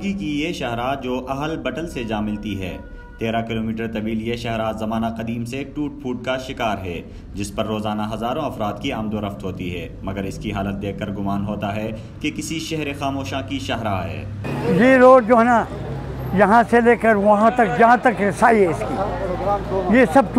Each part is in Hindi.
तरक्की की ये शाहराह जो अहल बटल से जा मिलती है। 13 किलोमीटर तवील ये शाहराह ज़माना कदीम से टूट फूट का शिकार है, जिस पर रोज़ाना हज़ारों अफराद की आमदोरफ्त होती है, मगर इसकी हालत देखकर गुमान होता है कि किसी शहर खामोशा की शाहराह है। ये रोड जो है ना, यहाँ से लेकर वहाँ तक, जहाँ तक रसाई है इसकी, ये सब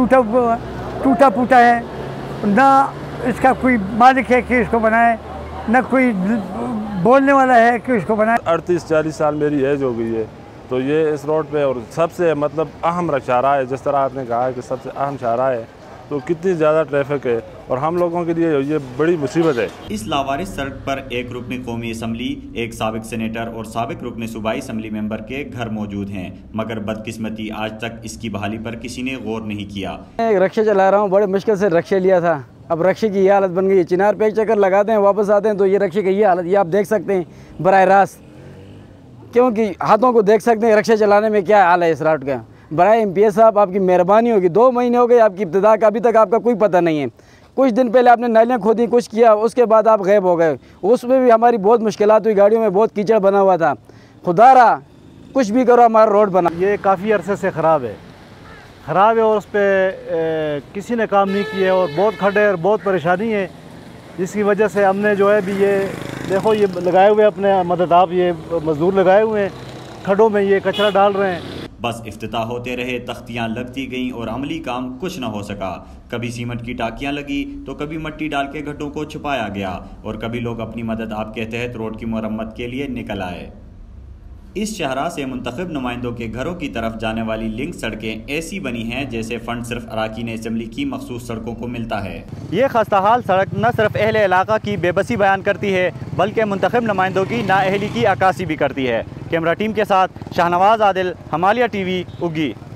टूटा फूटा है। ना इसका कोई मालिक है कि इसको बनाए, ना कोई बोलने वाला है कि इसको बनाए। 38-40 साल मेरी एज हो गई है, तो ये इस रोड पे और सबसे मतलब अहम शाहराह है। जिस तरह आपने कहा है कि सबसे अहम शाहराह है, तो कितनी ज़्यादा ट्रैफिक है और हम लोगों के लिए ये बड़ी मुसीबत है। इस लावारिस सड़क पर एक रुकन कौमी असम्बली, एक साबिक सेनेटर और साबिक रुकन सूबाई असम्बली मेंबर के घर मौजूद हैं, मगर बदकिस्मती आज तक इसकी बहाली पर किसी ने गौर नहीं किया। एक रक्शा चला रहा हूँ, बड़े मुश्किल से रक्शे लिया था, अब रक्शे की ये हालत बन गई। चिनार पे एक चक्कर लगाते हैं, वापस आते हैं तो ये रक्शे की ये हालत, ये आप देख सकते हैं बराह रास्त, क्योंकि हाथों को देख सकते हैं रक्शे चलाने में क्या हाल है इस रात का। बराए MPS साहब, आपकी मेहरबानी होगी, 2 महीने हो गए आपकी इब्तिदा का, अभी तक आपका कोई पता नहीं है। कुछ दिन पहले आपने नालियाँ खोदी, कुछ किया, उसके बाद आप गायब हो गए। उसमें भी हमारी बहुत मुश्किलात हुई, गाड़ियों में बहुत कीचड़ बना हुआ था। खुदारा कुछ भी करो, हमारा रोड बना। ये काफ़ी अरसे से ख़राब है और उस पर किसी ने काम नहीं किया और बहुत खड्डे और बहुत परेशानी है, जिसकी वजह से हमने जो है भी ये देखो, ये लगाए हुए अपने मददाब, ये मज़दूर लगाए हुए हैं, खड्डों में ये कचरा डाल रहे हैं। बस इफ्तिताह होते रहे, तख्तियाँ लगती गईं और अमली काम कुछ न हो सका। कभी सीमेंट की टाकियाँ लगी तो कभी मिट्टी डाल के गड्ढों को छुपाया गया और कभी लोग अपनी मदद आपके तहत रोड की मरम्मत के लिए निकल आए। इस शाहराह से मुंतखब नुमाइंदों के घरों की तरफ जाने वाली लिंक सड़कें ऐसी बनी हैं जैसे फंड सिर्फ अराकीन असम्बली की मखसूस सड़कों को मिलता है। ये खस्ताहाल सड़क न सिर्फ अहले इलाका की बेबसी बयान करती है, बल्कि मुंतखब नुमाइंदों की नाअहली की अक्कासी भी करती है। कैमरा टीम के साथ शाहनवाज आदिल, हमालिया TV, उगी।